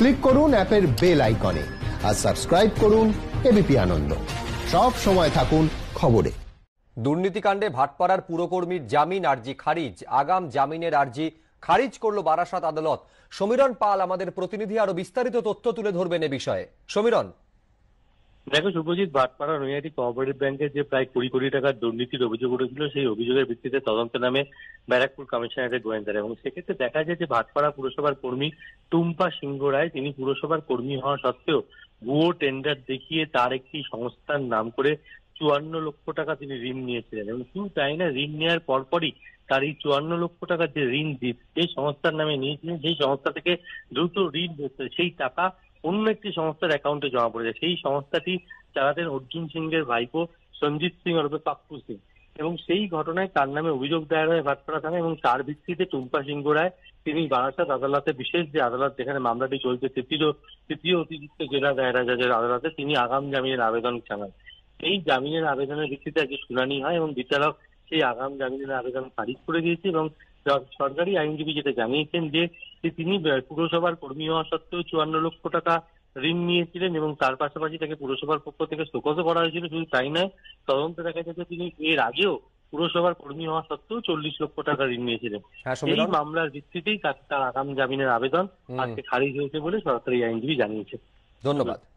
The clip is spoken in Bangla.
ক্লিক করুন অ্যাপের বেল আইকনে আর সাবস্ক্রাইব করুন এবিপি আনন্দ। সব সময় থাকুন খবরে। দুর্নীতিকাণ্ডে ভাটপাড়ার পুরকর্মীর জামিন আর্জি খারিজ। আগাম জামিনের আর্জি খারিজ করল বারাসাত আদালত। সমীরণ পাল আমাদের প্রতিনিধি আরো বিস্তারিত তথ্য তুলে ধরবেন এ বিষয়ে। সমীরণ, দেখো শুভজিৎ, ভাটপাড়া নৈহাটি কোঅপারেটিভ ব্যাংকের যে প্রায় 20 কোটি টাকার দুর্নীতির অভিযোগ উঠেছিল, সেই অভিযোগের ভিত্তিতে তদন্তে নামে ব্যারাকপুর কমিশনারেটের গোয়েন্দারা। এবং সেক্ষেত্রে দেখা যায় যে ভাটপাড়া পুরসভার কর্মী টুম্পা সিংহ রায়, তিনি পুরসভার কর্মী হওয়া সত্ত্বেও ভুয়ো টেন্ডার দেখিয়ে তার একটি সংস্থার নাম করে 54 লক্ষ টাকা তিনি ঋণ নিয়েছিলেন। এবং শুধু তাই না, ঋণ নেওয়ার পরপরই তার এই 54 লক্ষ টাকা যে ঋণ যে সংস্থার নামে নিয়েছিলেন, সেই সংস্থা থেকে দ্রুত ঋণ সেই টাকা অন্য একটি সংস্থার অ্যাকাউন্টে জমা পড়ে যায়। সেই সংস্থাটি চালাতেন অর্জুন সিং এর ভাইপো সঞ্জিত সিং অথবা পাপ্পু সিং। এবং সেই ঘটনায় তার নামে অভিযোগ দায়ের হয় ভাটপাড়া থানায়। এবং তার ভিত্তিতে টুম্পা সিংহ রায় তিনি বারাসাত আদালতে, বিশেষ যে আদালত যেখানে মামলাটি চলছে, তৃতীয় অতিরিক্ত জেলা দায়রা জজের আদালতে তিনি আগাম জামিনের আবেদন জানান। এই জামিনের আবেদনের ভিত্তিতে আজকে শুনানি হয় এবং বিচারক সেই আগাম জামিনের আবেদন খারিজ করে দিয়েছে। এবং সরকারি আইনজীবী যেটা জানিয়েছেন যে তিনি পুরসভার কর্মী হওয়া সত্ত্বেও 54 লক্ষ টাকা ঋণ নিয়েছিলেন এবং তার পাশাপাশি তাকে পুরসভার পক্ষ থেকে শোকজও করা হয়েছিল। শুধু তাই নয়, তদন্তে দেখা যাচ্ছে তিনি এর আগেও পুরসভার কর্মী হওয়া সত্ত্বেও 40 লক্ষ টাকা ঋণ নিয়েছিলেন। এই মামলার ভিত্তিতেই তার আগাম জামিনের আবেদন আজকে খারিজ হয়েছে বলে সরকারি আইনজীবী জানিয়েছে। ধন্যবাদ।